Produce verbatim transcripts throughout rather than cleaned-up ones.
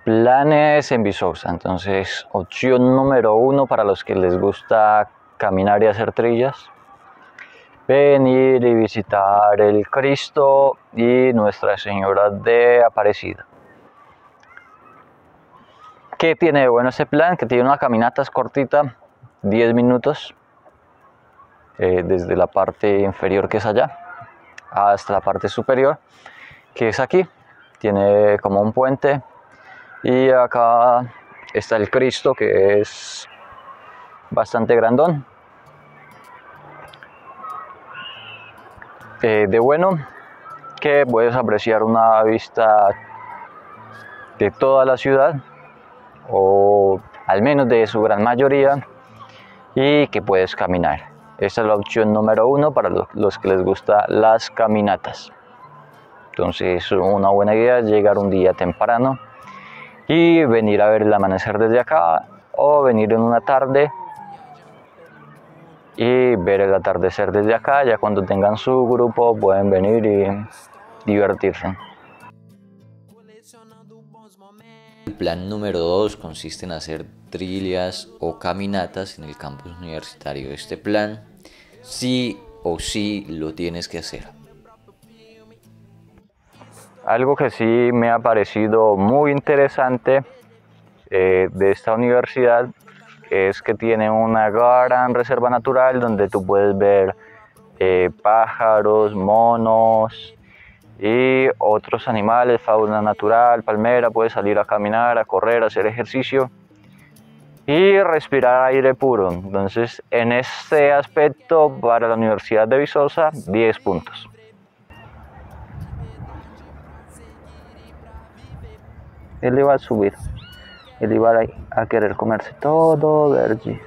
planes en Viçosa. Entonces, opción número uno para los que les gusta caminar y hacer trillas: venir y visitar el Cristo y Nuestra Señora de Aparecida. ¿Qué tiene de bueno este plan? Que tiene una caminata cortita, diez minutos, eh, desde la parte inferior, que es allá, hasta la parte superior, que es aquí. Tiene como un puente y acá está el Cristo, que es bastante grandón. Eh, de bueno, que puedes apreciar una vista de toda la ciudad, o al menos de su gran mayoría, y que puedes caminar. Esta es la opción número uno para los que les gustan las caminatas. Entonces, una buena idea es llegar un día temprano y venir a ver el amanecer desde acá, o venir en una tarde y ver el atardecer desde acá. Ya cuando tengan su grupo pueden venir y divertirse. El plan número dos consiste en hacer trillas o caminatas en el campus universitario. Este plan sí o sí lo tienes que hacer. Algo que sí me ha parecido muy interesante eh, de esta universidad es que tiene una gran reserva natural donde tú puedes ver eh, pájaros, monos y otros animales, fauna natural, palmera. Puedes salir a caminar, a correr, a hacer ejercicio y respirar aire puro. Entonces, en este aspecto, para la Universidad de Viçosa, diez puntos. Él iba a subir, él iba a, a querer comerse todo verde.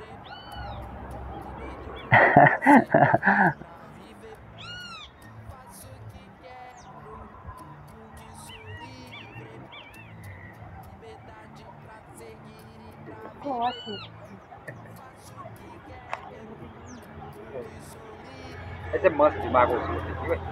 Esse é manso de magozinho aqui, ué?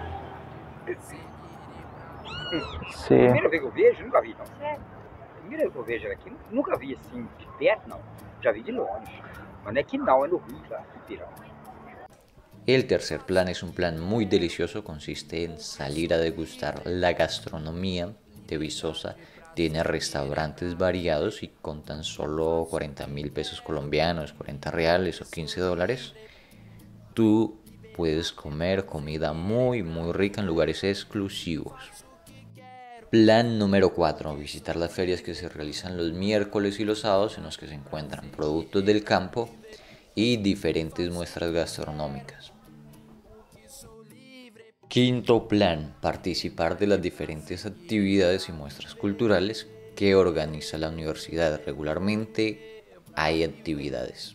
Sí. Primeira vez que eu vejo, nunca vi, não. Sério? Primeira vez que eu vejo ela aqui, nunca vi assim de perto, não. Já vi de longe. Mas não é aqui não, é no Rio, lá, no Pirão. El tercer plan es un plan muy delicioso, consiste en salir a degustar la gastronomía de Viçosa. Tiene restaurantes variados y con tan solo cuarenta mil pesos colombianos, cuarenta reales o quince dólares, tú puedes comer comida muy muy rica en lugares exclusivos. Plan número cuatro, visitar las ferias que se realizan los miércoles y los sábados, en los que se encuentran productos del campo y diferentes muestras gastronómicas. Quinto plan, participar de las diferentes actividades y muestras culturales que organiza la universidad. Regularmente hay actividades.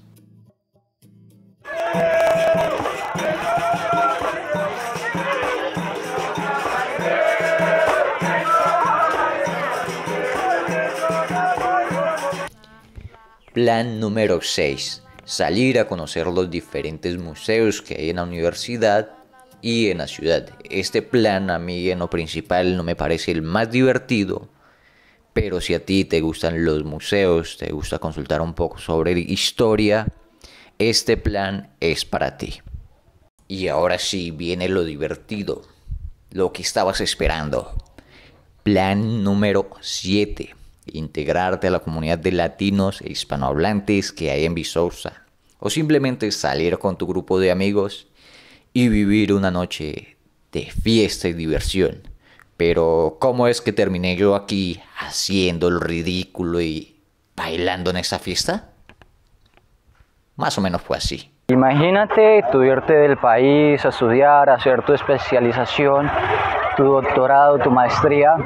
Plan número seis, salir a conocer los diferentes museos que hay en la universidad y en la ciudad. Este plan a mí en lo principal no me parece el más divertido, pero si a ti te gustan los museos, te gusta consultar un poco sobre historia, este plan es para ti. Y ahora sí viene lo divertido, lo que estabas esperando. Plan número siete, integrarte a la comunidad de latinos e hispanohablantes que hay en Viçosa, o simplemente salir con tu grupo de amigos y vivir una noche de fiesta y diversión. Pero ¿cómo es que terminé yo aquí haciendo el ridículo y bailando en esta fiesta? Más o menos fue así. Imagínate tú irte del país a estudiar, a hacer tu especialización, tu doctorado, tu maestría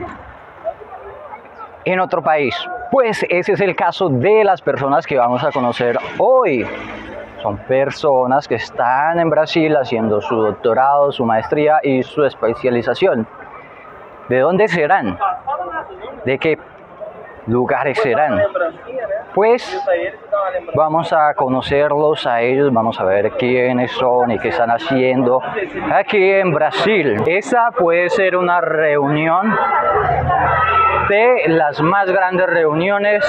en otro país. Pues ese es el caso de las personas que vamos a conocer hoy. Son personas que están en Brasil haciendo su doctorado, su maestría y su especialización. ¿De dónde serán? ¿De qué lugares serán? Pues vamos a conocerlos a ellos, vamos a ver quiénes son y qué están haciendo aquí en Brasil. Esa puede ser una reunión de las más grandes reuniones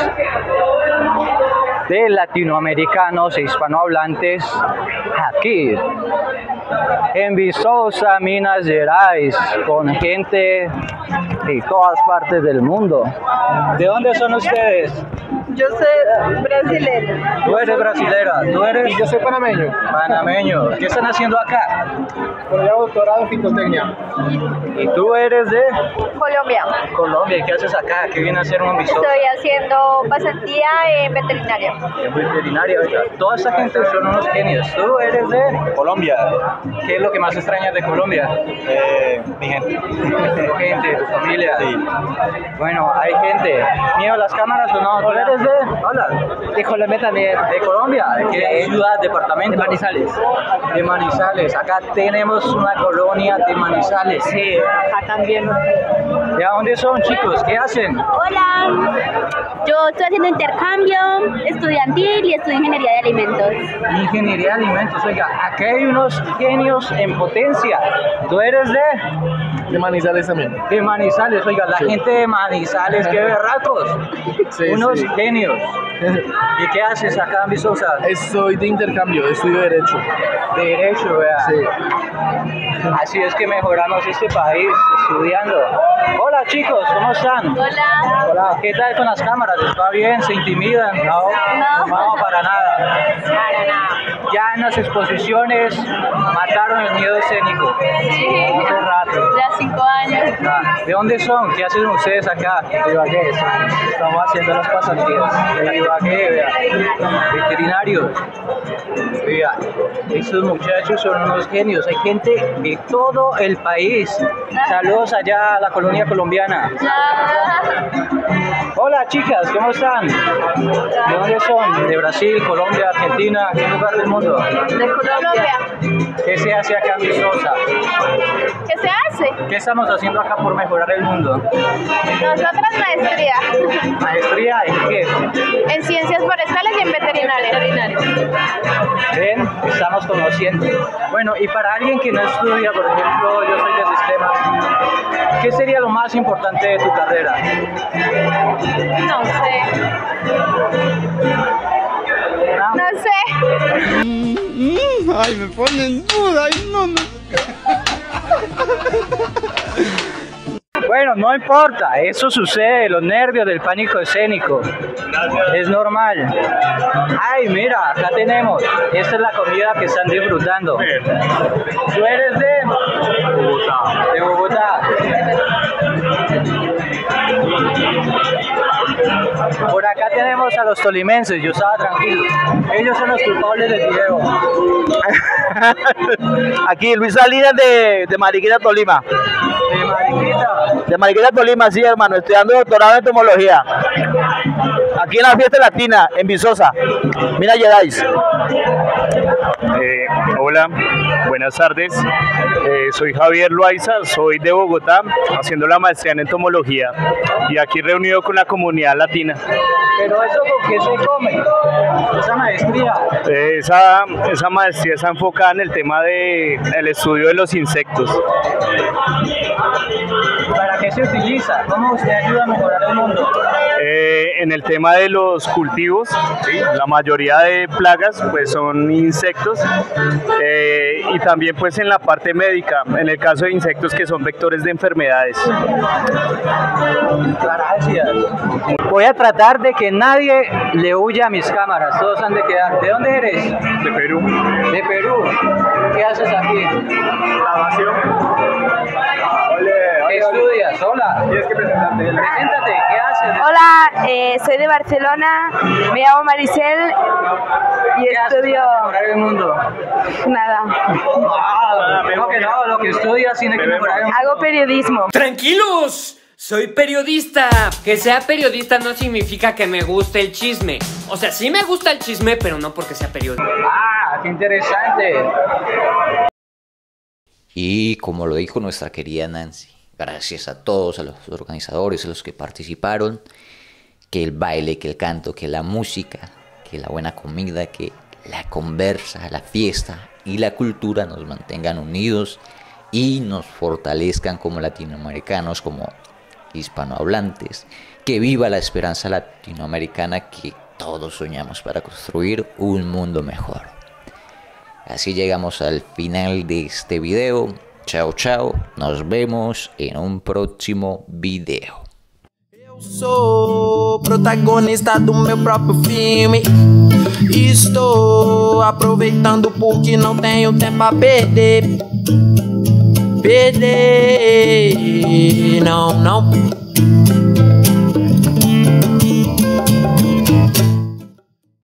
de latinoamericanos e hispanohablantes aquí en Viçosa, Minas Gerais, con gente de todas partes del mundo. ¿De dónde son ustedes? Yo soy brasileña. Tú eres brasilera, tú eres... Yo soy panameño. Panameño. ¿Qué están haciendo acá? Por allá doctorado en fitotecnia. ¿Y tú eres de Colombia. Colombia? ¿Y qué haces acá? ¿Qué viene a hacer un Viçosa? Estoy haciendo pasantía en veterinaria. En veterinaria, oiga. Toda esa gente son unos genios. ¿Tú eres de Colombia. qué es lo que más extrañas de Colombia? Eh, mi gente. Tu gente, tu familia. Sí. Bueno, hay gente. ¿Miedo a las cámaras o no? ¿Tú eres de? Hola. De Colombia también. ¿De Colombia? ¿De qué ciudad, departamento? De Manizales. De Manizales. Acá tenemos una colonia de Manizales. Sí, acá también. ¿De dónde son, chicos? ¿Qué hacen? Hola, yo estoy haciendo intercambio estudiantil y estudio ingeniería de alimentos. Ingeniería de alimentos. Oiga, acá hay unos genios en potencia. ¿Tú eres de? De Manizales también. De Manizales. Oiga, la Sí. gente de Manizales, qué berracos. Sí, unos sí. genios. ¿Y qué haces acá en Viçosa? Estoy de intercambio, estudio Derecho. Derecho, vea. Sí. Así es que mejoramos este país estudiando. Hola chicos, ¿cómo están? Hola. Hola. ¿Qué tal con las cámaras? ¿Les va bien? ¿Se intimidan? No, No. no, para nada. Para nada. Ya en las exposiciones mataron el miedo escénico. Sí. Hace rato. Ya cinco años. Ah, ¿de dónde son? ¿Qué hacen ustedes acá? De Ibagué. Estamos haciendo las pasantías. De Ibagué, vea. Veterinarios. Vea, estos muchachos son unos genios. Hay gente de todo el país. Saludos allá a la colonia colombiana. Hola chicas, ¿cómo están? ¿De dónde son? ¿De Brasil, Colombia, Argentina? ¿Qué lugar del mundo? De Colombia. ¿Qué se hace acá en Viçosa? ¿Qué se hace? ¿Qué estamos haciendo acá por mejorar el mundo? Nosotras maestría ¿Maestría en qué? en ciencias forestales y en veterinaria. Ven, estamos conociendo. Bueno, y para alguien que no estudia, por ejemplo, yo soy de sistemas, ¿qué sería lo más importante de tu carrera? No sé. ¿No? No sé. Ay, me pone en duda. Ay, no, no. Bueno, no importa, eso sucede, los nervios del pánico escénico. Es normal. Ay, mira, acá tenemos. Esta es la comida que están disfrutando. ¿Tú eres de Bogotá? De Bogotá. Por acá tenemos a los tolimenses, yo estaba tranquilo. Ellos son los culpables del video. Aquí Luis Salinas de, de Mariquita, Tolima. De Mariquita. De Mariquita, Tolima, sí, hermano, estudiando doctorado en entomología. Aquí en la fiesta latina, en Viçosa, Minas Gerais. Eh, hola, buenas tardes. Eh, soy Javier Loaiza, soy de Bogotá, haciendo la maestría en entomología y aquí reunido con la comunidad latina. Pero eso con qué se come, esa maestría. Eh, esa, esa maestría está enfocada en el tema de el estudio de los insectos. ¿Para qué se utiliza? ¿Cómo usted ayuda a mejorar el mundo? Eh, en el tema de los cultivos, ¿sí? La mayoría de plagas pues son insectos eh, y también pues en la parte médica, en el caso de insectos que son vectores de enfermedades. Gracias. Voy a tratar de que nadie le huya a mis cámaras, todos han de quedar. ¿De dónde eres? De Perú. De Perú. ¿Qué haces aquí? Grabación. ¿Qué estudias? Hola. Tienes que presentarte. Preséntate, ¿qué haces? Hola, eh, soy de Barcelona, me llamo Maricel y ¿Qué haces estudio para mejorar el mundo? nada. Ah, no, que no, lo que estudias tiene que mejorar el mundo. Hago periodismo. ¡Tranquilos! Soy periodista. Que sea periodista no significa que me guste el chisme. O sea, sí me gusta el chisme, pero no porque sea periodista. Ah, qué interesante. Y como lo dijo nuestra querida Nancy, gracias a todos, a los organizadores, a los que participaron, que el baile, que el canto, que la música, que la buena comida, que la conversa, la fiesta y la cultura nos mantengan unidos y nos fortalezcan como latinoamericanos, como hispanohablantes, que viva la esperanza latinoamericana que todos soñamos para construir un mundo mejor. Así llegamos al final de este video. Chao, chao. Nos vemos en un próximo video. Eu sou protagonista do meu próprio filme. Estou aproveitando porque não tenho tempo a perder. Perder, não, não.